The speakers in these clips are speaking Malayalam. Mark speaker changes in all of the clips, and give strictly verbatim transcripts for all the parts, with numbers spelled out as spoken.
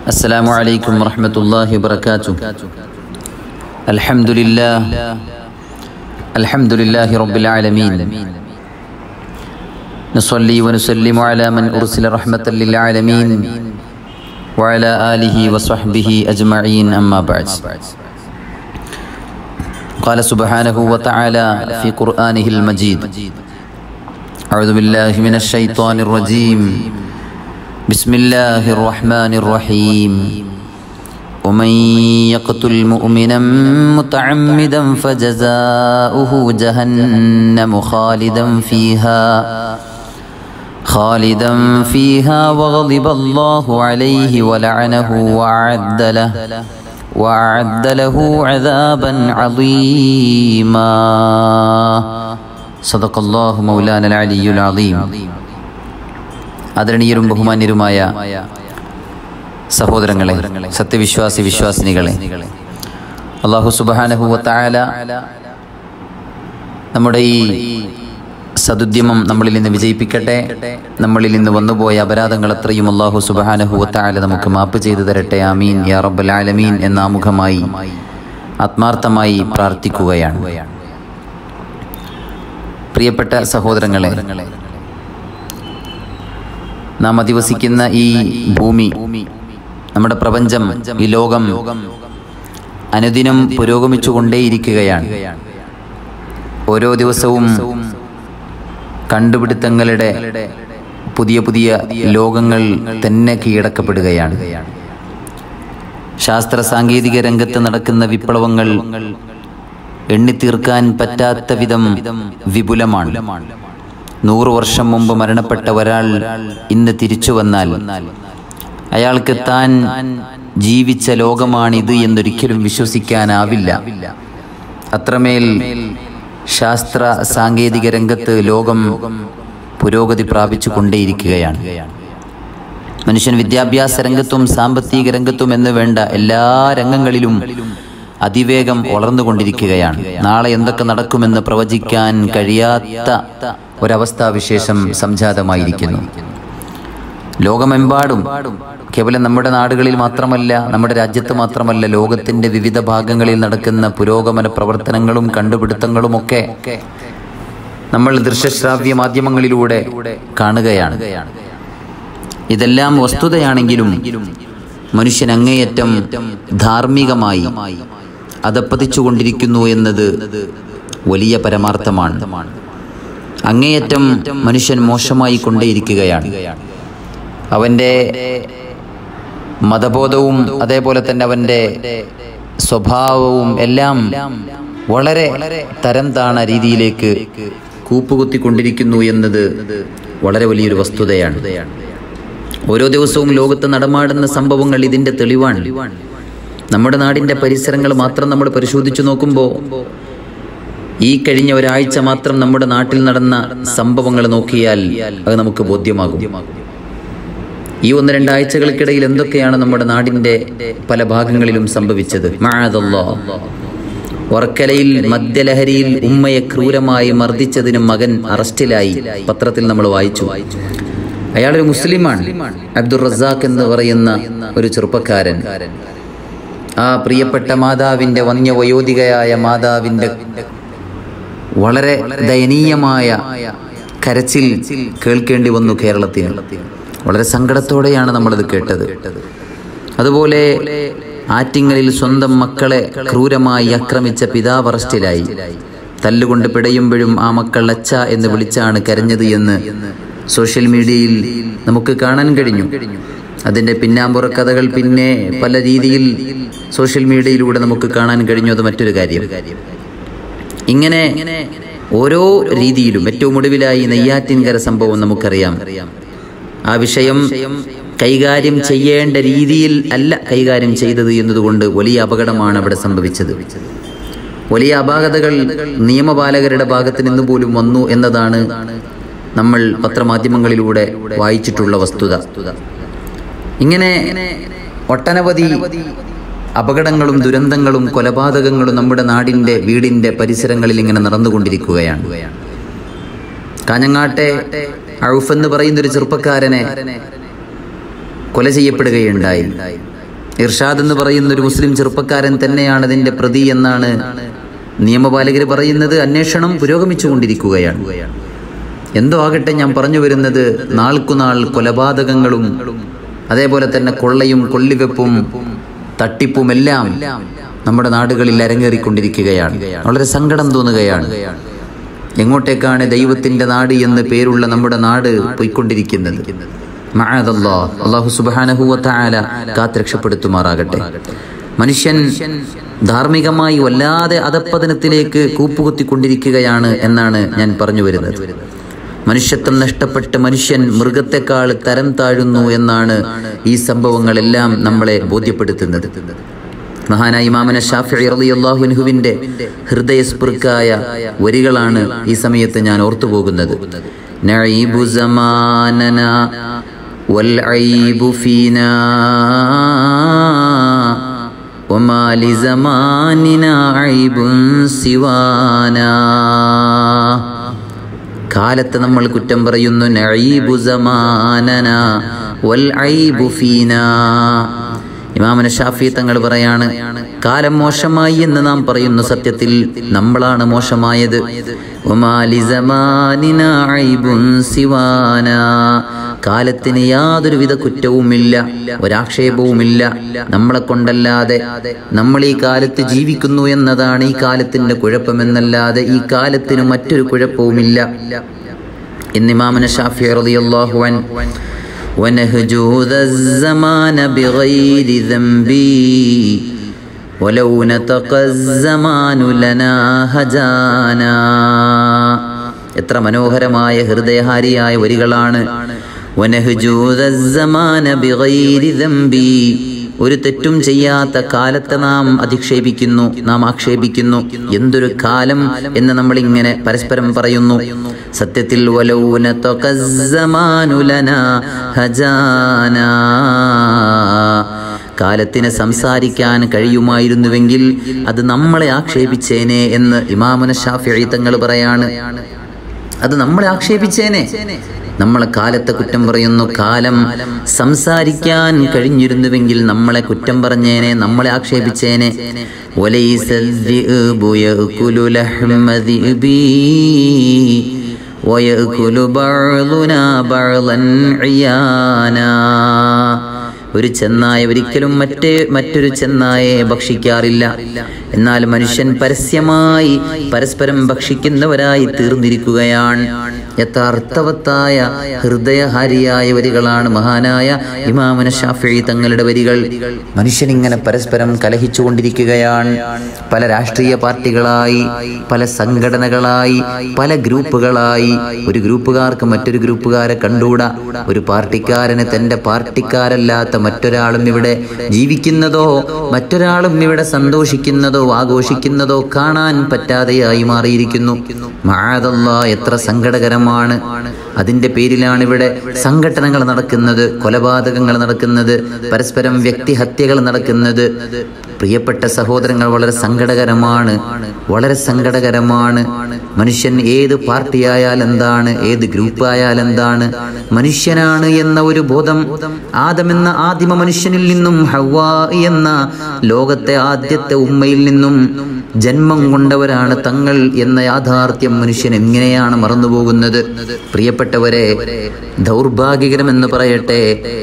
Speaker 1: السلام عليكم ورحمة الله وبركاته. الحمد لله الحمد لله رب العالمين. نصلي ونسلم على من أرسل رحمة للعالمين وعلى آله وصحبه أجمعين، أما بعد. قال سبحانه وتعالى في قرآنه المجيد: أعوذ بالله من الشيطان الرجيم، بسم الله الرحمن الرحيم. ومن يقتل مؤمنا متعمدا فجزاؤه جهنم خالدا فيها خالدا فيها وغضب الله عليه ولعنه وأعد له وأعد له عذابا عظيما. صدق الله مولانا العلي العظيم. ആദരണീയരും ബഹുമാന്യരുമായ സഹോദരങ്ങളെ, സത്യവിശ്വാസി വിശ്വാസിനികളെ, അല്ലാഹു സുബ്ഹാനഹു വ തആല നമ്മുടെ ഈ സദുദ്യമം നമ്മളിൽ നിന്ന് വിജയിപ്പിക്കട്ടെ. നമ്മളിൽ നിന്ന് വന്നുപോയ അപരാധങ്ങൾ അത്രയും അല്ലാഹു സുബ്ഹാനഹു വ തആല നമുക്ക് മാപ്പ് ചെയ്തു തരട്ടെ. ആമീൻ യാ റബ്ബൽ ആലമീൻ എന്ന ആമുഖമായി ആത്മാർത്ഥമായി പ്രാർത്ഥിക്കുകയാണ്. പ്രിയപ്പെട്ട സഹോദരങ്ങളെ, നാം അധിവസിക്കുന്ന ഈ ഭൂമി, നമ്മുടെ പ്രപഞ്ചം, ഈ ലോകം അനുദിനം പുരോഗമിച്ചുകൊണ്ടേയിരിക്കുകയാണ്. ഓരോ ദിവസവും കണ്ടുപിടുത്തങ്ങളുടെ പുതിയ പുതിയ ലോകങ്ങൾ തന്നെ കീഴടക്കപ്പെടുകയാണ്. ശാസ്ത്ര സാങ്കേതിക രംഗത്ത് നടക്കുന്ന വിപ്ലവങ്ങൾ എണ്ണിത്തീർക്കാൻ പറ്റാത്ത വിധം വിപുലമാണ്. നൂറു വർഷം മുമ്പ് മരണപ്പെട്ട ഒരാൾ ഇന്ന് തിരിച്ചു വന്നാൽ അയാൾക്ക് താൻ ജീവിച്ച ലോകമാണിത് എന്നൊരിക്കലും വിശ്വസിക്കാനാവില്ല. അത്രമേൽ ശാസ്ത്ര സാങ്കേതിക രംഗത്ത് ലോകം പുരോഗതി പ്രാപിച്ചു കൊണ്ടേയിരിക്കുകയാണ്. മനുഷ്യൻ വിദ്യാഭ്യാസ രംഗത്തും സാമ്പത്തിക രംഗത്തും എന്ന് വേണ്ട എല്ലാ രംഗങ്ങളിലും അതിവേഗം വളർന്നുകൊണ്ടിരിക്കുകയാണ്. നാളെ എന്തൊക്കെ നടക്കുമെന്ന് പ്രവചിക്കാൻ കഴിയാത്ത ഒരവസ്ഥാവിശേഷം സംജാതമായിരിക്കുന്നു. ലോകമെമ്പാടും, കേവലം നമ്മുടെ നാടുകളിൽ മാത്രമല്ല, നമ്മുടെ രാജ്യത്ത് മാത്രമല്ല, ലോകത്തിൻ്റെ വിവിധ ഭാഗങ്ങളിൽ നടക്കുന്ന പുരോഗമന പ്രവർത്തനങ്ങളും കണ്ടുപിടുത്തങ്ങളുമൊക്കെ നമ്മൾ ദൃശ്യശ്രാവ്യ മാധ്യമങ്ങളിലൂടെ കാണുകയാണ്. ഇതെല്ലാം വസ്തുതയാണെങ്കിലും മനുഷ്യൻ അങ്ങേയറ്റം ധാർമ്മികമായി അധപ്പതിച്ചുകൊണ്ടിരിക്കുന്നു എന്നത് വലിയ പരമാർത്ഥമാണ്. അങ്ങേയറ്റം മനുഷ്യൻ മോശമായി കൊണ്ടേയിരിക്കുകയാണ്. അവൻ്റെ മതബോധവും അതേപോലെ തന്നെ അവൻ്റെ സ്വഭാവവും എല്ലാം വളരെ തരം താണ രീതിയിലേക്ക് കൂപ്പുകുത്തിക്കൊണ്ടിരിക്കുന്നു എന്നത് വളരെ വലിയൊരു വസ്തുതയാണ്. ഓരോ ദിവസവും ലോകത്ത് നടമാടുന്ന സംഭവങ്ങൾ ഇതിൻ്റെ തെളിവാണ്. നമ്മുടെ നാടിൻ്റെ പരിസരങ്ങൾ മാത്രം നമ്മൾ പരിശോധിച്ചു നോക്കുമ്പോൾ, ഈ കഴിഞ്ഞ ഒരാഴ്ച മാത്രം നമ്മുടെ നാട്ടിൽ നടന്ന സംഭവങ്ങൾ നോക്കിയാൽ അത് നമുക്ക് ബോധ്യമാകും. ഈ ഒന്ന് രണ്ടാഴ്ചകൾക്കിടയിൽ എന്തൊക്കെയാണ് നമ്മുടെ നാടിൻ്റെ പല ഭാഗങ്ങളിലും സംഭവിച്ചത്. മഅദല്ലാഹ്, വർക്കലയിൽ മദ്യലഹരിയിൽ ഉമ്മയെ ക്രൂരമായി മർദ്ദിച്ചതിന് മകൻ അറസ്റ്റിലായി. പത്രത്തിൽ നമ്മൾ വായിച്ചു. അയാളൊരു മുസ്ലിമാണ്, അബ്ദുർ റസാഖ് എന്ന് പറയുന്ന ഒരു ചെറുപ്പക്കാരൻ. ആ പ്രിയപ്പെട്ട മാതാവിൻ്റെ, വന്യവയോധികയായ മാതാവിൻ്റെ വളരെ ദയനീയമായ കരച്ചിൽ കേൾക്കേണ്ടി വന്നു കേരളത്തിന്. വളരെ സങ്കടത്തോടെയാണ് നമ്മളത് കേട്ടത്. അതുപോലെ ആറ്റിങ്ങലിൽ സ്വന്തം മക്കളെ ക്രൂരമായി ആക്രമിച്ച പിതാവ് അറസ്റ്റിലായി. തല്ലുകൊണ്ട് പിടയുമ്പോഴും ആ മക്കൾ അച്ഛ എന്ന് വിളിച്ചാണ് കരഞ്ഞത് എന്ന് സോഷ്യൽ മീഡിയയിൽ നമുക്ക് കാണാൻ കഴിഞ്ഞു. അതിൻ്റെ പിന്നാമ്പുറ കഥകൾ പിന്നെ പല രീതിയിൽ സോഷ്യൽ മീഡിയയിലൂടെ നമുക്ക് കാണാൻ കഴിഞ്ഞു. അത് മറ്റൊരു കാര്യം. ഇങ്ങനെ ഓരോ രീതിയിലും ഏറ്റവും ഒടുവിലായി നെയ്യാറ്റിൻകര സംഭവം നമുക്കറിയാം. ആ വിഷയം കൈകാര്യം ചെയ്യേണ്ട രീതിയിൽ അല്ല കൈകാര്യം ചെയ്തത് എന്നതുകൊണ്ട് വലിയ അപകടമാണ് അവിടെ സംഭവിച്ചത്. വലിയ അപാകതകൾ നിയമപാലകരുടെ ഭാഗത്ത് നിന്ന് പോലും വന്നു എന്നതാണ് നമ്മൾ പത്രമാധ്യമങ്ങളിലൂടെ വായിച്ചിട്ടുള്ള വസ്തുത. ഇങ്ങനെ ഒട്ടനവധി അപകടങ്ങളും ദുരന്തങ്ങളും കൊലപാതകങ്ങളും നമ്മുടെ നാടിൻ്റെ വീടിൻ്റെ പരിസരങ്ങളിൽ ഇങ്ങനെ നടന്നുകൊണ്ടിരിക്കുകയാണ്. കാഞ്ഞങ്ങാട്ടെ ഔഫ് എന്ന് പറയുന്നൊരു ചെറുപ്പക്കാരനെ കൊല ചെയ്യപ്പെടുകയുണ്ടായി. ഇർഷാദ് എന്ന് പറയുന്ന ഒരു മുസ്ലിം ചെറുപ്പക്കാരൻ തന്നെയാണ് അതിൻ്റെ പ്രതി എന്നാണ് നിയമപാലകർ പറയുന്നത്. അന്വേഷണം പുരോഗമിച്ചുകൊണ്ടിരിക്കുകയാണ്. എന്തോ ആകട്ടെ, ഞാൻ പറഞ്ഞു വരുന്നത് നാൾക്കുനാൾ കൊലപാതകങ്ങളും അതേപോലെ തന്നെ കൊള്ളയും കൊള്ളിവെപ്പും തട്ടിപ്പുമെല്ലാം നമ്മുടെ നാടുകളിൽ അരങ്ങേറിക്കൊണ്ടിരിക്കുകയാണ്. വളരെ സങ്കടം തോന്നുകയാണ്. എങ്ങോട്ടേക്കാണ് ദൈവത്തിൻ്റെ നാട് എന്ന് പേരുള്ള നമ്മുടെ നാട് പോയിക്കൊണ്ടിരിക്കുന്നത്? മഅദല്ലാഹ്, അല്ലാഹു സുബ്ഹാനഹു വ തആല കാത്തുരക്ഷപ്പെടുത്തുമാറാകട്ടെ. മനുഷ്യൻ ധാർമ്മികമായി വല്ലാതെ അധപ്പതനത്തിലേക്ക് കൂപ്പുകുത്തിക്കൊണ്ടിരിക്കുകയാണ് എന്നാണ് ഞാൻ പറഞ്ഞു വരുന്നത്. മനുഷ്യത്വം നഷ്ടപ്പെട്ട് മനുഷ്യൻ മൃഗത്തെക്കാൾ തരം താഴുന്നു എന്നാണ് ഈ സംഭവങ്ങളെല്ലാം നമ്മളെ ബോധ്യപ്പെടുത്തുന്നത്. മഹാനായ ഇമാമന ശാഫിഈ റളിയല്ലാഹു അൻഹുവിന്റെ ഹൃദയസ്പൃക്കായ വരികളാണ് ഈ സമയത്ത് ഞാൻ ഓർത്തുപോകുന്നത്. നഈബു സമാനനാ വൽ ഐബു ഫീനാ വമാ ലിസമാനിനാ ഐബുൻ സിവാനാ. കാലത്തെ നമ്മൾ കുറ്റം പറയുന്നു. നഈബു സമാനനാ വൽ ഐബു ഫീനാ. ഇമാമന ശാഫിഈ തങ്ങൾ പറയാണ്, കാലം മോശമായി എന്ന് നാം പറയുന്നു, സത്യത്തിൽ നമ്മളാണ് മോശമായത്. വമാ ലിസമാനിനാ ഐബുൻ സിവാനാ. കാലത്തിന് യാതൊരുവിധ കുറ്റവുമില്ല, ഒരാക്ഷേപവുമില്ല നമ്മളെ കൊണ്ടല്ലാതെ. നമ്മൾ ഈ കാലത്ത് ജീവിക്കുന്നു എന്നതാണ് ഈ കാലത്തിന്റെ കുഴപ്പമെന്നല്ലാതെ ഈ കാലത്തിന് മറ്റൊരു കുഴപ്പവുമില്ല എന്ന് ഇമാമന ശാഫിഈ റളിയല്ലാഹു അൻഹു ونهجو ذا الزمان بغير ذنبي ولو نتقى الزمان لنا هجانا. എത്ര മനോഹരമായ ഹൃദയഹാരിയായ വരികളാണ്. വനഹ്ജു ذا الزمان بغير ذنبي. ഒരു തെറ്റും ചെയ്യാത്ത കാലത്തെ നാം അധിക്ഷേപിക്കുന്നു, നാം ആക്ഷേപിക്കുന്നു. എന്തൊരു കാലം എന്ന് നമ്മളിങ്ങനെ പരസ്പരം പറയുന്നു. സത്യത്തിൽ വലൗന തഖസ്സമാനു ലനാ ഹജാനാ. കാലത്തിന് സംസാരിക്കാൻ കഴിയുമായിരുന്നുവെങ്കിൽ അത് നമ്മളെ ആക്ഷേപിച്ചേനെ എന്ന് ഇമാമുന ശാഫിഈ തങ്ങൾ പറയാണ്. അത് നമ്മളെ ആക്ഷേപിച്ചേനെ. നമ്മളെ കാലത്തെ കുറ്റം പറയുന്നു. കാലം സംസാരിക്കാൻ കഴിഞ്ഞിരുന്നുവെങ്കിൽ നമ്മളെ കുറ്റം പറഞ്ഞേനെ, നമ്മളെ ആക്ഷേപിച്ചേനെ. വലൈസൽ ദിഅ്ബു യഅകുലു ലഹ്മ ദിഅ്ബി വയഅകുലു ബഅ്ളുനാ ബഅ്ളൻ ഇയാനാ. ഒരു ചെന്നായ ഒരിക്കലും മറ്റേ മറ്റൊരു ചെന്നായെ ഭക്ഷിക്കാറില്ല. എന്നാൽ മനുഷ്യൻ പരസ്യമായി പരസ്പരം ഭക്ഷിക്കുന്നവരായി തീർന്നിരിക്കുകയാണ്. എത്ര അർത്ഥവത്തായ ഹൃദയഹാരിയായ വരികളാണ് മഹാനായ ഇമാമുന ശാഫിഈ തങ്ങളുടെ വരികൾ. മനുഷ്യൻ ഇങ്ങനെ പരസ്പരം കലഹിച്ചുകൊണ്ടിരിക്കുകയാണ്. പല രാഷ്ട്രീയ പാർട്ടികളായി, പല സംഘടനകളായി, പല ഗ്രൂപ്പുകളായി. ഒരു ഗ്രൂപ്പുകാർക്ക് മറ്റൊരു ഗ്രൂപ്പുകാരെ കണ്ടുകൂടാ. ഒരു പാർട്ടിക്കാരന് തൻ്റെ പാർട്ടിക്കാരല്ലാത്ത മറ്റൊരാളും ഇവിടെ ജീവിക്കുന്നതോ മറ്റൊരാളും ഇവിടെ സന്തോഷിക്കുന്നതോ ആഘോഷിക്കുന്നതോ കാണാൻ പറ്റാതെയായി മാറിയിരിക്കുന്നു. മഅദല്ലാഹ്, എത്ര സങ്കടകരമാണ്. അതിൻ്റെ പേരിലാണ് ഇവിടെ സംഘടനകൾ നടക്കുന്നത്, കൊലപാതകങ്ങൾ നടക്കുന്നത്, പരസ്പരം വ്യക്തിഹത്യകൾ നടക്കുന്നത്. പ്രിയപ്പെട്ട സഹോദരങ്ങൾ, വളരെ സങ്കടകരമാണ്, വളരെ സങ്കടകരമാണ്. മനുഷ്യൻ ഏത് പാർട്ടിയായാൽ എന്താണ്, ഏത് ഗ്രൂപ്പായാൽ എന്താണ്, മനുഷ്യനാണ് എന്ന ഒരു ബോധം ആദമെന്ന ആദിമ മനുഷ്യനിൽ നിന്നും ഹവ്വാ എന്ന ലോകത്തെ ആദ്യത്തെ ഉമ്മയിൽ നിന്നും ജന്മം കൊണ്ടവരാണ് തങ്ങൾ എന്ന യാഥാർത്ഥ്യം മനുഷ്യൻ എങ്ങനെയാണ് മറന്നുപോകുന്നത്? പ്രിയപ്പെട്ടവരെ, ദൗർഭാഗ്യകരമെന്ന് പറയട്ടെ,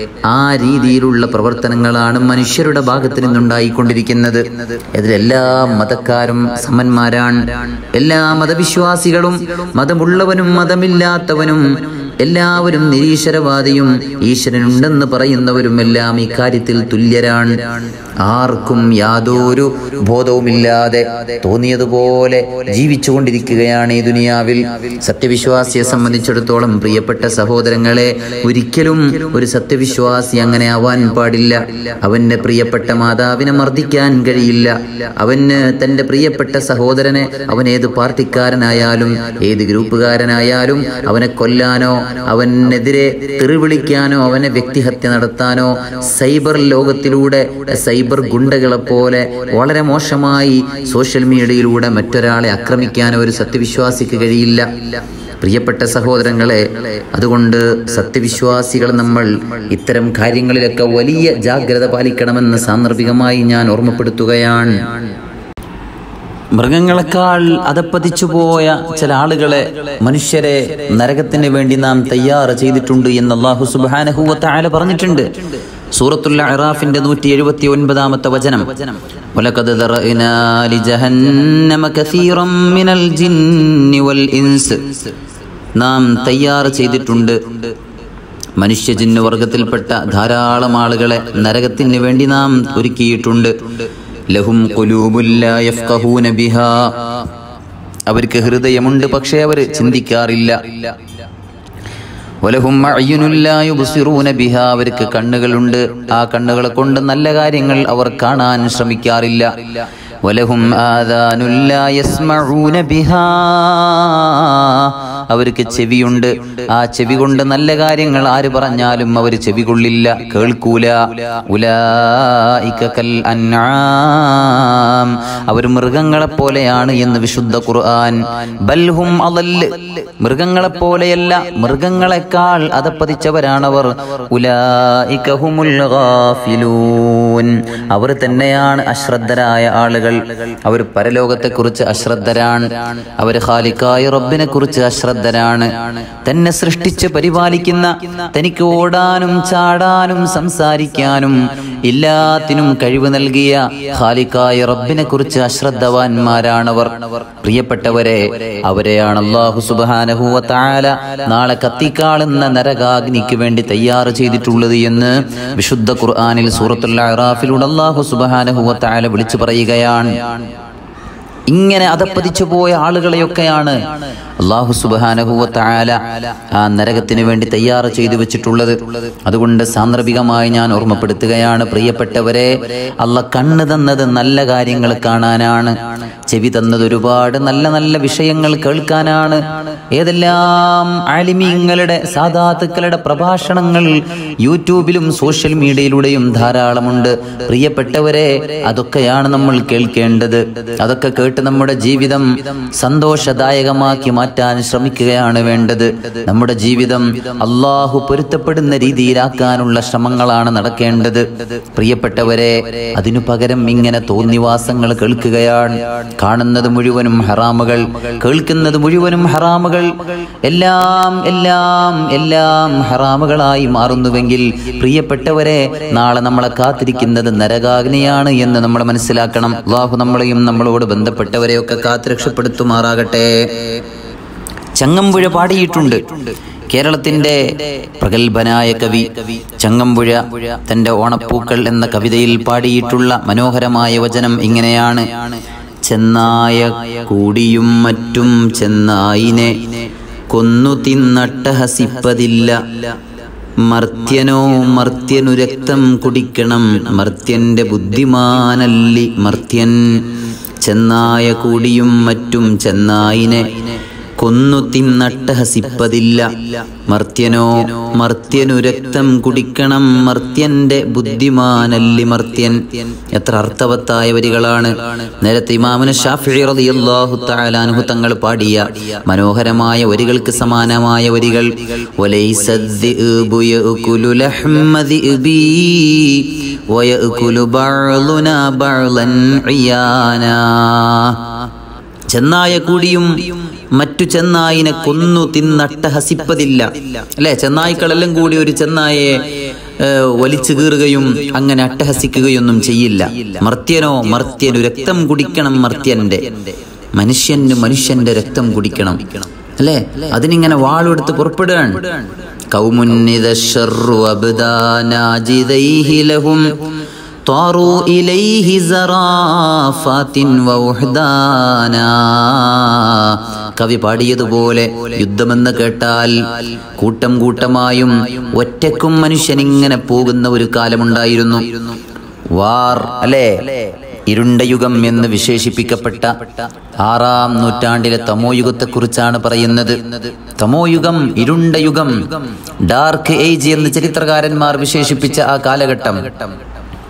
Speaker 1: ആ രീതിയിലുള്ള പ്രവർത്തനങ്ങളാണ് മനുഷ്യരുടെ ഭാഗത്ത് നിന്നുണ്ടായിക്കൊണ്ടിരിക്കുന്നത്. ഇതിലെല്ലാ മതക്കാരും സമന്മാരാണ്. എല്ലാ മതവിശ്വാസികളും, മതമുള്ളവനും മതമില്ലാത്തവനും, എല്ലാവരും നിരീശ്വരവാദിയും ഈശ്വരനുണ്ടെന്ന് പറയുന്നവരും എല്ലാം ഈ കാര്യത്തിൽ തുല്യരാണ്. ആർക്കും യാതൊരു ബോധവുമില്ലാതെ തോന്നിയതുപോലെ ജീവിച്ചുകൊണ്ടിരിക്കുകയാണ് ഈ ദുനിയാവിൽ. സത്യവിശ്വാസിയെ സംബന്ധിച്ചിടത്തോളം പ്രിയപ്പെട്ട സഹോദരങ്ങളെ, ഒരിക്കലും ഒരു സത്യവിശ്വാസി അങ്ങനെ ആവാൻ പാടില്ല. അവന്റെ പ്രിയപ്പെട്ട മാതാവിനെ മർദ്ദിക്കാൻ കഴിയില്ല. അവന് തൻ്റെ പ്രിയപ്പെട്ട സഹോദരനെ, അവൻ ഏത് പാർട്ടിക്കാരനായാലും ഏത് ഗ്രൂപ്പുകാരനായാലും അവനെ കൊല്ലാനോ അവനെതിരെ തെറിവിളിക്കാനോ അവനെ വ്യക്തിഹത്യ നടത്താനോ സൈബർ ലോകത്തിലൂടെ സൈബർ ഗുണ്ടകളെ പോലെ വളരെ മോശമായി സോഷ്യൽ മീഡിയയിലൂടെ മറ്റൊരാളെ ആക്രമിക്കാനോ ഒരു സത്യവിശ്വാസിക്ക് കഴിയില്ല. പ്രിയപ്പെട്ട സഹോദരങ്ങളെ, അതുകൊണ്ട് സത്യവിശ്വാസികൾ നമ്മൾ ഇത്തരം കാര്യങ്ങളിലൊക്കെ വലിയ ജാഗ്രത പാലിക്കണമെന്ന് സാന്ദർഭികമായി ഞാൻ ഓർമ്മപ്പെടുത്തുകയാണ്. മൃഗങ്ങളെക്കാൾ അധപ്പതിച്ചു പോയ ചില ആളുകളെ, മനുഷ്യരെ നരകത്തിന് വേണ്ടി നാം തയ്യാർ ചെയ്തിട്ടുണ്ട് എന്ന് അല്ലാഹു സുബ്ഹാനഹു വ തആല പറഞ്ഞിട്ടുണ്ട്. സൂറത്തുൽ അഅറാഫിന്റെ നൂറ്റി എഴുപത്തി ഒൻപതാമത്തെ വചനം, വലഖദ് ദറഅനാ ലിജഹന്നമ കസീറൻ മിനൽ ജിന്നി വൽ ഇൻസ്, നാം തയ്യാർ ചെയ്തിട്ടുണ്ട് മനുഷ്യ ജിന്ന് വർഗത്തിൽപ്പെട്ട ധാരാളം ആളുകളെ നരകത്തിന് വേണ്ടി നാം ഒരുക്കിയിട്ടുണ്ട്. ലഹും ഖുലൂബുൻ ലാ യഫ്ഖഹൂന ബിഹാ, അവർക്ക് ഹൃദയമുണ്ട് പക്ഷേ അവർ ചിന്തിക്കാറില്ല. വലഹും അഅ്യുനുൻ ലാ യുബ്സിറൂന ബിഹാ, അവർക്ക് കണ്ണുകളുണ്ട്, ആ കണ്ണുകളെ കൊണ്ട് നല്ല കാര്യങ്ങൾ അവർ കാണാൻ ശ്രമിക്കാറില്ല. വലഹും ആദാനുൻ ലാ യസ്മഊന ബിഹാ, അവർക്ക് ചെവിയുണ്ട്, ആ ചെവി കൊണ്ട് നല്ല കാര്യങ്ങൾ ആര് പറഞ്ഞാലും അവർ ചെവി കൊള്ളില്ല, കേൾക്കൂല. ഉലൈക കൽ അൻആം, അവർ മൃഗങ്ങളെ പോലെയാണ് എന്ന് വിശുദ്ധ ഖുർആൻ. ബൽഹും അളല്ല്, മൃഗങ്ങളെ പോലെയല്ല, മൃഗങ്ങളെക്കാൾ അധപ്പതിച്ചവരാണവർ. ഉലൈക ഹുമുൽ ഗാഫിലൂൻ, അവർ തന്നെയാണ് അശ്രദ്ധരായ ആളുകൾ. അവർ പരലോകത്തെക്കുറിച്ച് അശ്രദ്ധരാണ്, അവർ ഖാലിഖായ റബ്ബിനെ കുറിച്ച് അശ്രദ്ധരാണ്. തന്നെ സൃഷ്ടിച്ച് പരിപാലിക്കുന്ന, തനിക്ക് ഓടാനും ചാടാനും സംസാരിക്കാനും എല്ലാത്തിനും കഴിവ് നൽകിയ ഖാലിഖായ റബ്ബിനെ കുറിച്ച് അശ്രദ്ധവാന്മാരാണവർ. പ്രിയപ്പെട്ടവരെ, അവരെയാണ് അല്ലാഹു സുബ്ഹാനഹു വ തആല നാളെ കത്തിക്കാളുന്ന നരകാഗ്നിക്ക് വേണ്ടി തയ്യാർ ചെയ്തിട്ടുള്ളത് എന്ന് വിശുദ്ധ ഖുർആനിൽ സൂറത്തുൽ അഅറാഫിലൂടെ അല്ലാഹു സുബ്ഹാനഹു വ തആല വിളിച്ചു പറയുകയാണ്. ഇങ്ങനെ അധപ്പതിച്ചു പോയ ആളുകളെയൊക്കെയാണ് അല്ലാഹു സുബ്ഹാനഹു വ തആല ആ നരകത്തിന് വേണ്ടി തയ്യാർ ചെയ്തു വെച്ചിട്ടുള്ളത്. അതുകൊണ്ട് സാന്ദർഭികമായി ഞാൻ ഓർമ്മപ്പെടുത്തുകയാണ്, പ്രിയപ്പെട്ടവരെ, അല്ലാഹ് കണ്ണ് തന്നത് നല്ല കാര്യങ്ങൾ കാണാനാണ്, ചെവി തന്നത് ഒരുപാട് നല്ല നല്ല വിഷയങ്ങൾ കേൾക്കാനാണ്. ഏതെല്ലാം ആലിമീങ്ങളുടെ സാദാത്തുക്കളുടെ പ്രഭാഷണങ്ങൾ യൂട്യൂബിലും സോഷ്യൽ മീഡിയയിലൂടെയും ധാരാളമുണ്ട്. പ്രിയപ്പെട്ടവരെ, അതൊക്കെയാണ് നമ്മൾ കേൾക്കേണ്ടത്. അതൊക്കെ കേട്ട് നമ്മുടെ ജീവിതം സന്തോഷദായകമാക്കി മാറ്റാൻ ശ്രമിക്കുകയാണ് വേണ്ടത്. നമ്മുടെ ജീവിതം അല്ലാഹു പൊരുത്തപ്പെടുന്ന രീതിയിലാക്കാനുള്ള ശ്രമങ്ങളാണ് നടക്കേണ്ടത്. പ്രിയപ്പെട്ടവരെ, അതിനു പകരം ഇങ്ങനെ തോന്നിവാസങ്ങൾ കേൾക്കുകയാണ്. കാണുന്നത് മുഴുവനും ഹറാമുകൾ, കേൾക്കുന്നത് മുഴുവനും ഹറാമുകൾ, എല്ലാം എല്ലാം എല്ലാം ഹറാമുകളായി മാറുന്നുവെങ്കിൽ പ്രിയപ്പെട്ടവരെ, നാളെ നമ്മളെ കാത്തിരിക്കുന്നത് നരകാഗ്നിയാണ് എന്ന് നമ്മൾ മനസ്സിലാക്കണം. അല്ലാഹു നമ്മളെയും നമ്മളോട് ബന്ധപ്പെട്ടവരെയൊക്കെ കാത്തുരക്ഷപ്പെടുത്തുമാറാകട്ടെ. ചങ്ങമ്പുഴ പാടിയിട്ടുണ്ട്. കേരളത്തിന്റെ പ്രഗത്ഭനായ കവി ചങ്ങമ്പുഴ തന്റെ ഓണപ്പൂക്കൾ എന്ന കവിതയിൽ പാടിയിട്ടുള്ള മനോഹരമായ വചനം ഇങ്ങനെയാണ്: ചെന്നായ കൂടിയും മറ്റും ചെന്നായിനെ കൊന്നു തിന്നട്ടഹസിപ്പതില്ല, മർത്യനോ മർത്യനു രക്തം കുടിക്കണം, മർത്യന്റെ ബുദ്ധിമാനല്ലി മർത്യൻ. ചെന്നായ കൂടിയും മറ്റും ചെന്നായിനെ കൊന്നു തിന്നട്ടഹസിപ്പതില്ല, മർത്യനോ മർത്യനു രക്തം കുടിക്കണം, മർത്യന്റെ ബുദ്ധിമാനല്ലി മർത്യൻ. എത്ര അർത്ഥവത്തായ വരികളാണ്. നേരത്തെ ഇമാമുന ശാഫിഈ റളിയല്ലാഹു തആല അൻഹു തങ്ങൾ പാടിയ മനോഹരമായ വരികൾക്ക് സമാനമായ വരികൾ: വലൈസദ്ദിബു യഅകുലു ലഹ്മ ദിബി വയഅകുലു ബഅളുനാ ബഅളൻ ഇയാനാ. ചെന്നായ കൂടിയും മറ്റു ചെന്നായിനെ കൊന്നു തിന്നട്ടഹസിപ്പതില്ല. അല്ലെ, ചെന്നായ്ക്കളെല്ലാം കൂടി ഒരു ചെന്നായെ വലിച്ചു കീറുകയും അങ്ങനെ അട്ടഹസിക്കുകയൊന്നും ചെയ്യില്ല. മർത്യനോ മർത്യനു രക്തം കുടിക്കണം, മർത്യന്റെ മനുഷ്യന് മനുഷ്യന്റെ രക്തം കുടിക്കണം. അല്ലെ, അതിനിങ്ങനെ വാളെടുത്ത് പുറപ്പെടുകയാണ്. ഖൗമുന്നിദ ശർറു അബ്ദാനാജിദൈഹി ലഹും ത്വാറു ഇലൈഹി സറാഫാത്തിൻ വൗഹദാനാ. കവി പാടിയതുപോലെ യുദ്ധമെന്ന് കേട്ടാൽ കൂട്ടം കൂട്ടമായും ഒറ്റക്കും മനുഷ്യനിങ്ങനെ പോകുന്ന ഒരു കാലമുണ്ടായിരുന്നു. വാർ, അല്ലേ, ഇരുണ്ട യുഗം എന്ന് വിശേഷിപ്പിക്കപ്പെട്ട ആറാം നൂറ്റാണ്ടിലെ തമോയുഗത്തെ കുറിച്ചാണ് പറയുന്നത്. തമോയുഗം, ഇരുണ്ട യുഗം, ഡാർക്ക് ഏജ് എന്ന് ചരിത്രകാരന്മാർ വിശേഷിപ്പിച്ച ആ കാലഘട്ടം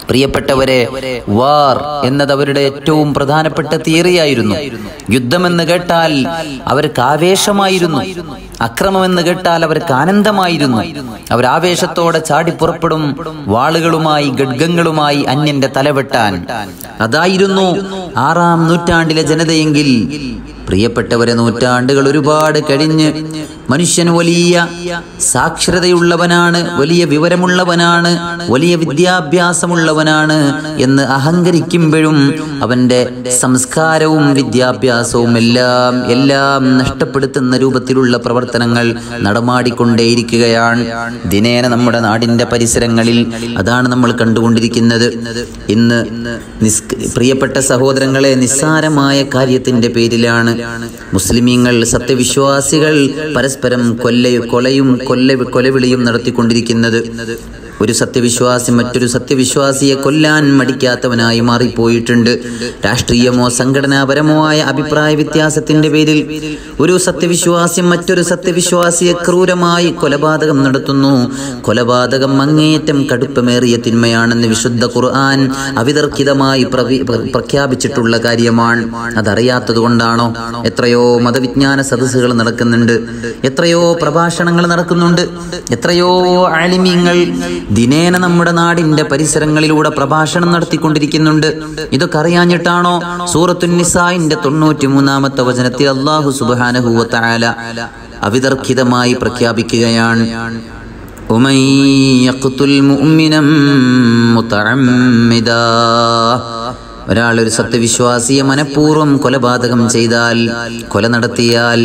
Speaker 1: പ്രിയപ്പെട്ടവരെ, വാർ എന്നത് അവരുടെ ഏറ്റവും പ്രധാനപ്പെട്ട തിയറിയായിരുന്നു. യുദ്ധമെന്ന് കേട്ടാൽ അവർക്ക് ആവേശമായിരുന്നു. അക്രമമെന്ന് കേട്ടാൽ അവർക്ക് ആനന്ദമായിരുന്നു. അവർ ആവേശത്തോടെ ചാടി പുറപ്പെടും, വാളുകളുമായി ഖഡ്ഗങ്ങളുമായി അന്യന്റെ തലവെട്ടാൻ. അതായിരുന്നു ആറാം നൂറ്റാണ്ടിലെ ജനതയെങ്കിൽ പ്രിയപ്പെട്ടവരെ, നൂറ്റാണ്ടുകൾ ഒരുപാട് കഴിഞ്ഞ് മനുഷ്യൻ വലിയ സാക്ഷരതയുള്ളവനാണ്, വലിയ വിവരമുള്ളവനാണ്, വലിയ വിദ്യാഭ്യാസമുള്ളവനാണ് എന്ന് അഹങ്കരിക്കുമ്പോഴും അവന്റെ സംസ്കാരവും വിദ്യാഭ്യാസവും എല്ലാം എല്ലാം നഷ്ടപ്പെടുത്തുന്ന രൂപത്തിലുള്ള പ്രവർത്തനങ്ങൾ നടമാടിക്കൊണ്ടേയിരിക്കുകയാണ് ദിനേന നമ്മുടെ നാടിന്റെ പരിസരങ്ങളിൽ. അതാണ് നമ്മൾ കണ്ടുകൊണ്ടിരിക്കുന്നത്. ഇന്ന് പ്രിയപ്പെട്ട സഹോദരങ്ങളെ, നിസ്സാരമായ കാര്യത്തിന്റെ പേരിലാണ് മുസ്ലിമീങ്ങൾ, സത്യവിശ്വാസികൾ പരസ്പരം കൊല്ലയും കൊലയും കൊല്ല കൊലവിളിയും നടത്തിക്കൊണ്ടിരിക്കുന്നത്. ഒരു സത്യവിശ്വാസി മറ്റൊരു സത്യവിശ്വാസിയെ കൊല്ലാൻ മടിക്കാത്തവനായി മാറിപ്പോയിട്ടുണ്ട്. രാഷ്ട്രീയമോ സംഘടനാപരമോ ആയ അഭിപ്രായ വ്യത്യാസത്തിന്റെ പേരിൽ ഒരു സത്യവിശ്വാസി മറ്റൊരു സത്യവിശ്വാസിയെ ക്രൂരമായി കൊലപാതകം നടത്തുന്നു. കൊലപാതകം അങ്ങേയറ്റം കടുപ്പമേറിയ തിന്മയാണെന്ന് വിശുദ്ധ ഖുർആൻ അവിതർക്കിതമായി പ്രഖ്യാപിച്ചിട്ടുള്ള കാര്യമാണ്. അതറിയാത്തത് കൊണ്ടാണോ? എത്രയോ മതവിജ്ഞാന സദസ്സുകൾ നടക്കുന്നുണ്ട്, എത്രയോ പ്രഭാഷണങ്ങൾ നടക്കുന്നുണ്ട്, എത്രയോ ആലിമീങ്ങൾ ദിനേന നമ്മുടെ നാടിന്റെ പരിസരങ്ങളിലൂടെ പ്രഭാഷണം നടത്തിക്കൊണ്ടിരിക്കുന്നുണ്ട്. ഇതൊക്കെ അറിയാഞ്ഞിട്ടാണോ? സൂറത്തുൻ നിസാഇന്റെ തൊണ്ണൂറ്റി മൂന്നാമത്തെ വചനത്തിൽ അല്ലാഹു സുബ്ഹാനഹു വ തആല അവിതർക്കിതമായി പ്രഖ്യാപിക്കുകയാണ്, ഉമൻ യഖ്തുൽ മുഅ്മിനൻ മുതഅമ്മിദാ. ഒരാൾ ഒരു സത്യവിശ്വാസിയെ മനഃപൂർവ്വം കൊലപാതകം ചെയ്താൽ, കൊല നടത്തിയാൽ,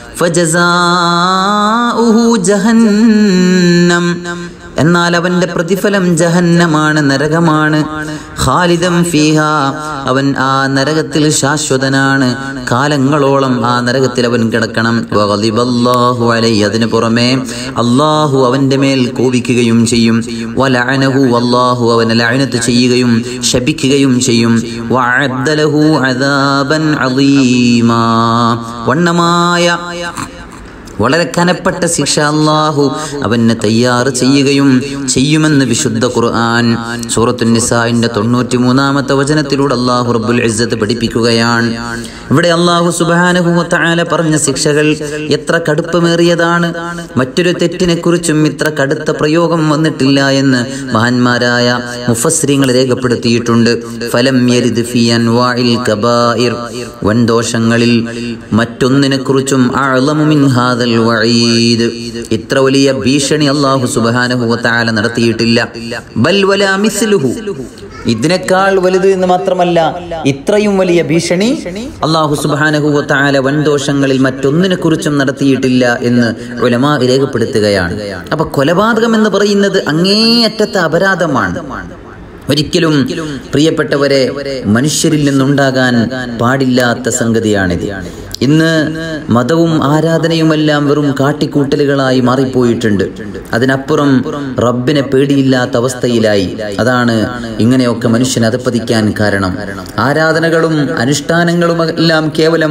Speaker 1: ഫജസാഉഹു ജഹന്നം, എന്നാൽ അവന്റെ പ്രതിഫലം ജഹന്നമാണ്, നരകമാണ്. ഖാലിദൻ ഫീഹാ, അവൻ ആ നരകത്തിൽ ശാശ്വതനാണ്, കാലങ്ങളോളം ആ നരകത്തിൽ അവൻ കിടക്കണം. വഗളിബല്ലാഹു അലൈഹി, അതിനു പുറമെ അല്ലാഹു അവന്റെ മേൽ കോപിക്കുകയും ചെയ്യും. വലഅനഹു, അല്ലാഹു അവനെ ലഅനത്ത് ചെയ്യുകയും ശപിക്കുകയും ചെയ്യും. വഅദ്ദ ലഹു അദാബൻ അളീമാ, വണ്ണമായ വളരെ കനപ്പെട്ട ശിക്ഷ അല്ലാഹു അവന് തയ്യാർ ചെയ്യുകയും ചെയ്യുമെന്ന് വിശുദ്ധ ഖുർആൻ സൂറത്തുൻ നിസാഇന്റെ തൊണ്ണൂറ്റി മൂന്നാമത്തെ വചനത്തിലൂടെ അല്ലാഹു റബ്ബുൽ ഇസ്സത്ത് പഠിപ്പിക്കുകയാണ്. ഇവിടെ അല്ലാഹു സുബ്ഹാനഹു വ തആല പറഞ്ഞ ശിക്ഷകൾ എത്ര കടുപ്പമേറിയതാണ്. മറ്റൊരു തെറ്റിനെ കുറിച്ചും ഇത്ര കടുത്ത പ്രയോഗം വന്നിട്ടില്ല എന്ന് മഹാന്മാരായ മുഫസ്സിരീങ്ങൾ രേഖപ്പെടുത്തിയിട്ടുണ്ട്. ഫലം യരിദ് ഫീ അൻവാഇൽ കബായിർ, വൻദോഷങ്ങളിൽ മറ്റൊന്നിനെ കുറിച്ചും അഅ്ലമു മിൻ ഹാദൽ വഈദ്, ഇത്ര വലിയ ഭീഷണി അല്ലാഹു സുബ്ഹാനഹു വ തആല നടത്തിയിട്ടില്ല. ബൽ വലാ മിസ്ലുഹു, ഇതിനേക്കാൾ വലുത് എന്ന് മാത്രമല്ല, ഇത്രയും വലിയ ഭീഷണി അല്ലാഹു സുബ്ഹാനഹു വ തആല വൻദോഷങ്ങളിൽ മറ്റൊന്നിനെ കുറിച്ചും നടത്തിയിട്ടില്ല എന്ന് ഉലമാ രേഖപ്പെടുത്തുകയാണ്. അപ്പൊ കൊലപാതകം എന്ന് പറയുന്നത് അങ്ങേയറ്റത്തെ അപരാധമാണ്. ഒരിക്കലും പ്രിയപ്പെട്ടവരെ മനുഷ്യരിൽ നിന്നുണ്ടാകാൻ പാടില്ലാത്ത സംഗതിയാണിത്. ഇന്ന് മതവും ആരാധനയുമെല്ലാം വെറും കാട്ടിക്കൂട്ടലുകളായി മാറിപ്പോയിട്ടുണ്ട്. അതിനപ്പുറം റബ്ബിനെ പേടിയില്ലാത്ത അവസ്ഥയിലായി. അതാണ് ഇങ്ങനെയൊക്കെ മനുഷ്യൻ അധപ്പതിക്കാൻ കാരണം. ആരാധനകളും അനുഷ്ഠാനങ്ങളും എല്ലാം കേവലം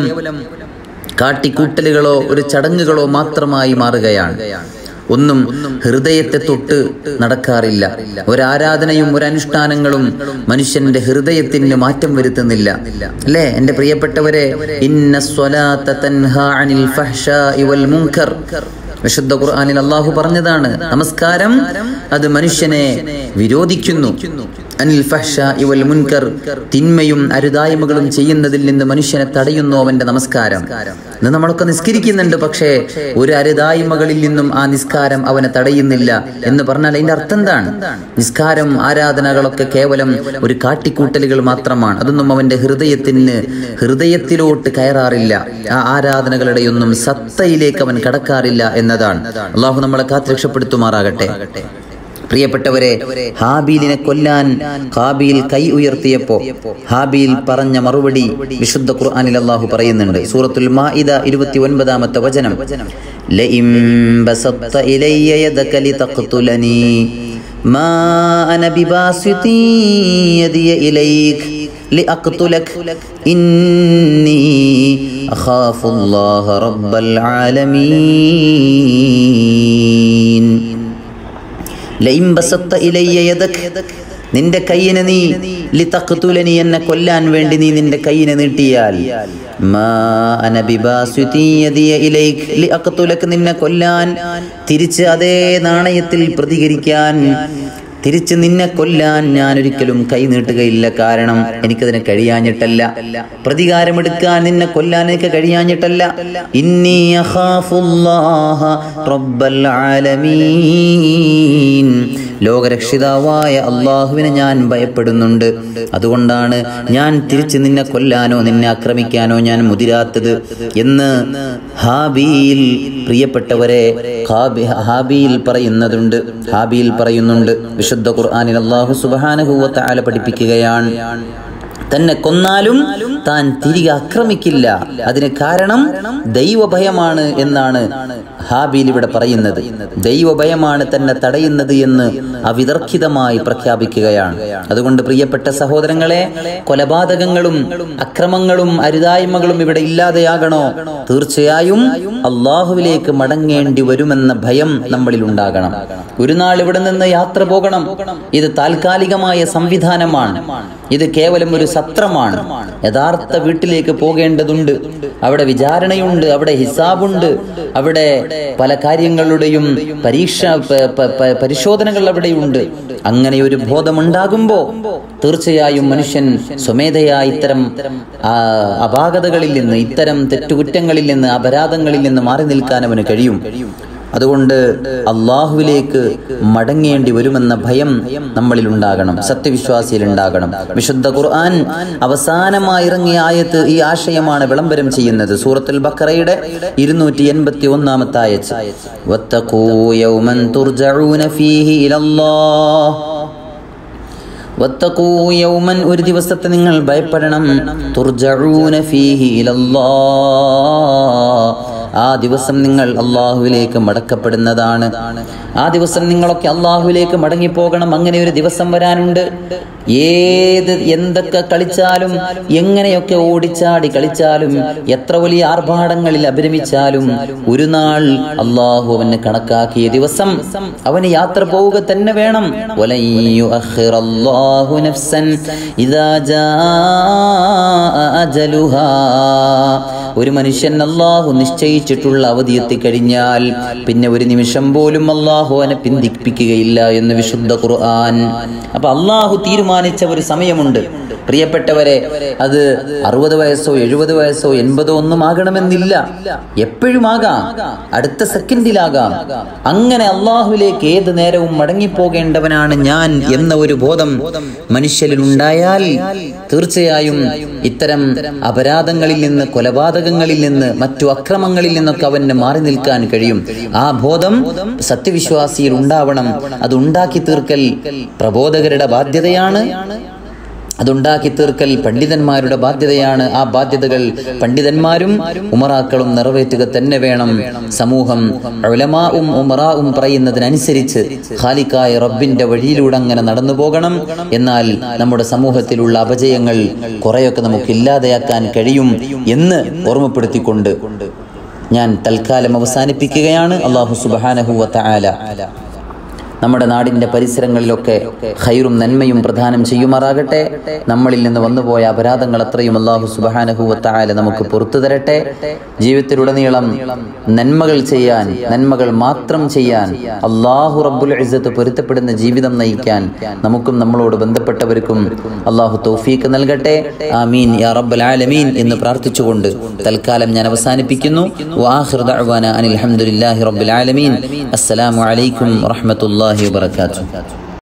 Speaker 1: കാട്ടിക്കൂട്ടലുകളോ ഒരു ചടങ്ങുകളോ മാത്രമായി മാറുകയാണ്. ഒന്നും ഹൃദയത്തെ തൊട്ട് നടക്കാറില്ല. ഒരാരാധനയും ഒരനുഷ്ഠാനങ്ങളും മനുഷ്യന്റെ ഹൃദയത്തിന് മാറ്റം വരുത്തുന്നില്ല. അല്ലേ എന്റെ പ്രിയപ്പെട്ടവരെ? ഇന്ന സ്വലാത്ത തൻഹാ അനിൽ ഫഹ്ശാഇ വൽ മുൻകർ, വിശുദ്ധ ഖുർആനിൽ അല്ലാഹു പറഞ്ഞതാണ്, നമസ്കാരം അത് മനുഷ്യനെ വിരോധിക്കുന്നു. അനിൽ ഫഹ്ശാഇ വൽ മുൻകർ, തിന്മയും അരുതായ്മകളും ചെയ്യുന്നതിൽ നിന്ന് മനുഷ്യനെ തടയുന്നു അവന്റെ നമസ്കാരം. ഇന്ന് നമ്മളൊക്കെ നിസ്കരിക്കുന്നുണ്ട്, പക്ഷേ ഒരു അരുതായ്മകളിൽ നിന്നും ആ നിസ്കാരം അവനെ തടയുന്നില്ല എന്ന് പറഞ്ഞാൽ അതിന്റെ അർത്ഥം എന്താണ്? നിസ്കാരം ആരാധനകളൊക്കെ കേവലം ഒരു കാട്ടിക്കൂട്ടലുകൾ മാത്രമാണ്. അതൊന്നും അവന്റെ ഹൃദയത്തിന് ഹൃദയത്തിലോട്ട് കയറാറില്ല. ആ ആരാധനകളുടെയൊന്നും സത്തയിലേക്ക് അവൻ കടക്കാറില്ല എന്നതാണ്. അല്ലാഹു നമ്മളെ കാത്ത് രക്ഷപ്പെടുത്തുമാറാകട്ടെ. പ്രിയപ്പെട്ടവരെ, ഹാബീലിനെ കൊല്ലാൻ ഹാബീൽ കൈ ഉയർത്തിയപ്പോ ഹാബീൽ പറഞ്ഞ മറുപടി വിശുദ്ധ ഖുർആനിൽ അല്ലാഹു പറയുന്നുണ്ട്. സൂറത്തുൽ മാഇദ ഇരുപത്തി ഒൻപതാമത്തെ വചനം, ലഇം ബസത്ത ഇലയ്യ യദക ലിതഖ്തുലനി മാ അന ബിബാസിതി യദിയ ഇലൈക ലിഅഖ്തുലക ഇന്നി അഖാഫുല്ലാഹ റബ്ബൽ ആലമീൻ. ലഇം ബസത്ത ഇലയ്യ യദക, നിന്റെ കയ്യിനെ നീ ലിതഖ്തുലനി എന്നെ കൊല്ലാൻ വേണ്ടി നീ നിന്റെ കയ്യിനെ നീട്ടിയാൽ മാ അന ബിബാസിതി യദിയ ഇലൈക് ലിഅഖ്തുലക നിന്നെ കൊല്ലാൻ തിരിച്ച് അതേ നാണയത്തിൽ പ്രതികരിക്കാൻ തിരിച്ച് നിന്നെ കൊല്ലാൻ ഞാൻ ഒരിക്കലും കൈ നീട്ടുകയില്ല. കാരണം എനിക്കതിന് കഴിയാഞ്ഞിട്ടല്ല, പ്രതികാരമെടുക്കാൻ നിന്നെ കൊല്ലാൻ എനിക്ക് കഴിയാഞ്ഞിട്ടല്ല. ഇന്നി അഖാഫുല്ലാഹ റബ്ബൽ ആലമീൻ, ലോകരക്ഷിതാവായ അള്ളാഹുവിനെ ഞാൻ ഭയപ്പെടുന്നുണ്ട്. അതുകൊണ്ടാണ് ഞാൻ തിരിച്ച് നിന്നെ കൊല്ലാനോ നിന്നെ ആക്രമിക്കാനോ ഞാൻ മുതിരാത്തത് എന്ന് ഹാബീൽ, പ്രിയപ്പെട്ടവരെ, ഹാബീൽ പറയുന്നതുണ്ട് ഹാബീൽ പറയുന്നുണ്ട് വിശുദ്ധ ഖുർആനിൽ അല്ലാഹു സുബ്ഹാനഹു വ തആല പഠിപ്പിക്കുകയാണ്, തന്നെ കൊന്നാലും താൻ തിരികെ ആക്രമിക്കില്ല. അതിന് കാരണം ദൈവഭയമാണ് എന്നാണ് ഹാബീൽ ഇവിടെ പറയുന്നത്. ദൈവഭയമാണ് തന്നെ തടയുന്നത് എന്ന് അവിതർക്കിതമായി പ്രഖ്യാപിക്കുകയാണ്. അതുകൊണ്ട് പ്രിയപ്പെട്ട സഹോദരങ്ങളെ, കൊലപാതകങ്ങളും അക്രമങ്ങളും അരുതായ്മകളും ഇവിടെ ഇല്ലാതെയാകണോ? തീർച്ചയായും അള്ളാഹുവിലേക്ക് മടങ്ങേണ്ടി വരുമെന്ന ഭയം നമ്മളിൽ ഉണ്ടാകണം. ഒരു നാൾ ഇവിടെ നിന്ന് യാത്ര പോകണം. ഇത് താൽക്കാലികമായ സംവിധാനമാണ്. ഇത് കേവലം ഒരു സത്രമാണ്. യഥാർത്ഥ വീട്ടിലേക്ക് പോകേണ്ടതുണ്ട്. അവിടെ വിചാരണയുണ്ട്, അവിടെ ഹിസാബുണ്ട്, അവിടെ പല കാര്യങ്ങളുടെയും പരീക്ഷ പരിശോധനകൾ അവിടെയുണ്ട്. അങ്ങനെ ഒരു ബോധമുണ്ടാകുമ്പോൾ തീർച്ചയായും മനുഷ്യൻ സ്വമേധയാ ഇത്തരം അപാകതകളിൽ നിന്ന്, ഇത്തരം തെറ്റുകുറ്റങ്ങളിൽ നിന്ന്, അപരാധങ്ങളിൽ നിന്ന് മാറി നിൽക്കാൻ അവന് കഴിയും. അതുകൊണ്ട് അള്ളാഹുവിലേക്ക് മടങ്ങേണ്ടി വരുമെന്ന ഭയം നമ്മളിൽ ഉണ്ടാകണം, സത്യവിശ്വാസിയിൽ ഉണ്ടാകണം. വിശുദ്ധ ഖുർആൻ അവസാനമായി ഇറങ്ങിയ ആയത്ത് ഈ ആശയമാണ് വിളംബരം ചെയ്യുന്നത്. സൂറത്തുൽ ബഖറയുടെ ഇരുന്നൂറ്റി എൺപത്തി ഒന്നാമത്തെ ആയത്ത്, വത്തഖൂ യൗമൻ തുർജഊന ഫീഹി ഇലല്ലാഹ്, വത്തഖൂ യൗമൻ, ഒരു ദിവസത്തെ നിങ്ങൾ ഭയപ്പെടണം, തുർജഊന ഫീഹി ഇലല്ലാഹ്, ആ ദിവസം നിങ്ങൾ അള്ളാഹുവിലേക്ക് മടക്കപ്പെടുന്നതാണ്. ആ ദിവസം നിങ്ങളൊക്കെ അള്ളാഹുവിലേക്ക് മടങ്ങിപ്പോകണം. അങ്ങനെ ഒരു ദിവസം വരാനുണ്ട്. ഏത് എന്തൊക്കെ കളിച്ചാലും, എങ്ങനെയൊക്കെ ഓടിച്ചാടി കളിച്ചാലും, എത്ര വലിയ ആർഭാടങ്ങളിൽ അഭിരമിച്ചാലും, ഒരു നാൾ അള്ളാഹു അവന് കണക്കാക്കിയ ദിവസം അവന് യാത്ര പോവുക തന്നെ വേണം. വലൻ യുഅഖിറല്ലാഹു നഫ്സൻ ഇദാ ജാഅ അജലുഹാ, ഒരു മനുഷ്യൻ അള്ളാഹു നിശ്ചയിച്ചിട്ടുള്ള അവധി എത്തിക്കഴിഞ്ഞാൽ പിന്നെ ഒരു നിമിഷം പോലും അള്ളാഹു അവനെ പിന്തിപ്പിക്കുകയില്ല എന്ന് വിശുദ്ധ ഖുർആൻ. അപ്പൊ അള്ളാഹു തീരുമാനിച്ച ഒരു സമയമുണ്ട് പ്രിയപ്പെട്ടവരെ. അത് അറുപത് വയസ്സോ എഴുപത് വയസ്സോ എൺപതോ ഒന്നും ആകണമെന്നില്ല. എപ്പോഴും ആകാം, അടുത്ത സെക്കൻഡിലാകാം. അങ്ങനെ അള്ളാഹുവിലേക്ക് ഏത് നേരവും മടങ്ങിപ്പോകേണ്ടവനാണ് ഞാൻ എന്ന ഒരു ബോധം മനുഷ്യരിൽ ഉണ്ടായാൽ തീർച്ചയായും ഇത്തരം അപരാധങ്ങളിൽ നിന്ന്, കൊലപാതകങ്ങളിൽ നിന്ന്, മറ്റു അക്രമങ്ങളിൽ നിന്നൊക്കെ അവന് മാറി നിൽക്കാൻ കഴിയും. ആ ബോധം സത്യവിശ്വാസിയിൽ ഉണ്ടാവണം. അത് ഉണ്ടാക്കി തീർക്കൽ പ്രബോധകരുടെ ബാധ്യതയാണ്. അതുണ്ടാക്കി തീർക്കൽ പണ്ഡിതന്മാരുടെ ബാധ്യതയാണ്. ആ ബാധ്യതകൾ പണ്ഡിതന്മാരും ഉമറാക്കളും നിറവേറ്റുക തന്നെ വേണം. സമൂഹം ഉലമാഉം ഉമറാഉം പറയുന്നതിനനുസരിച്ച് ഖാലിഖായ റബ്ബിന്റെ വഴിയിലൂടെ അങ്ങനെ നടന്നു പോകണം. എന്നാൽ നമ്മുടെ സമൂഹത്തിലുള്ള അപജയങ്ങൾ കുറെയൊക്കെ നമുക്ക് ഇല്ലാതെയാക്കാൻ കഴിയും എന്ന് ഓർമ്മപ്പെടുത്തിക്കൊണ്ട് ഞാൻ തൽക്കാലം അവസാനിപ്പിക്കുകയാണ്. അല്ലാഹു സുബ്ഹാനഹു വ തആല നമ്മുടെ നാടിൻ്റെ പരിസരങ്ങളിലൊക്കെ ഖൈറും നന്മയും പ്രദാനം ചെയ്യുമാറാകട്ടെ. നമ്മളിൽ നിന്ന് വന്നുപോയ അപരാധങ്ങൾ അത്രയും അല്ലാഹു സുബ്ഹാനഹു വ തആല നമുക്ക് പുറത്തു തരട്ടെ. ജീവിതത്തിലുടനീളം നന്മകൾ ചെയ്യാൻ, നന്മകൾ മാത്രം ചെയ്യാൻ, അല്ലാഹു റബ്ബുൽ ഇസ്സത്ത് പൊരുത്തപ്പെടുന്ന ജീവിതം നയിക്കാൻ നമുക്കും നമ്മളോട് ബന്ധപ്പെട്ടവർക്കും അല്ലാഹു തൗഫീഖ് നൽകട്ടെ. ആമീൻ യാ റബ്ബൽ ആലമീൻ എന്ന് പ്രാർത്ഥിച്ചുകൊണ്ട് തൽക്കാലം ഞാൻ അവസാനിപ്പിക്കുന്നു. വആഖിറു ദഅ്വാനാ അനിൽ ഹംദുലില്ലാഹി റബ്ബിൽ ആലമീൻ. അസ്സലാമു അലൈക്കും വറഹ്മത്തുള്ളാഹി വബറകാതുഹു.